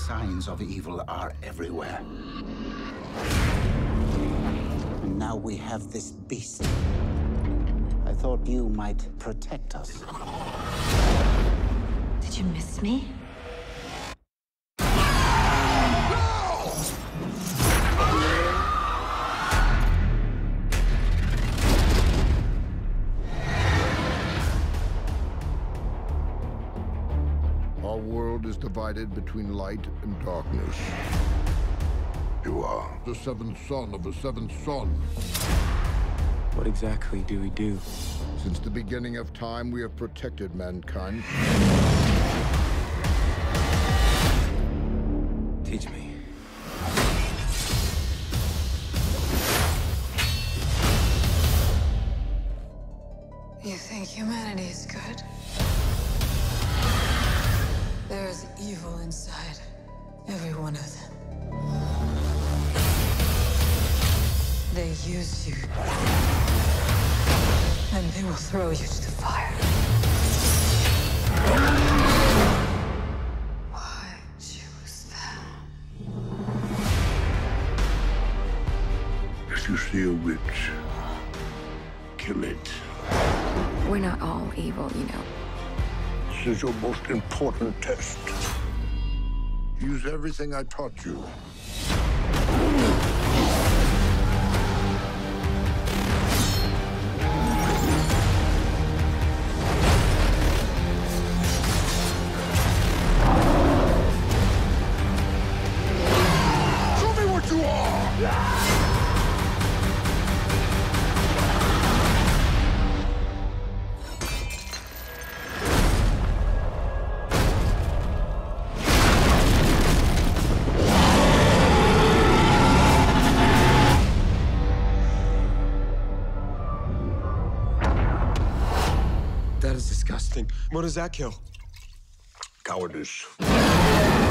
signs of evil are everywhere. And now we have this beast. I thought you might protect us. Did you miss me? Our world is divided between light and darkness. You are the seventh son of the seventh son. What exactly do we do? Since the beginning of time, we have protected mankind. Teach me. You think humanity is good? There is evil inside every one of them. They use you, and they will throw you to the fire. Why choose them? If you see a witch, kill it. We're not all evil, you know. This is your most important test. Use everything I taught you. Show me what you are! That is disgusting. What does that kill? Cowardice.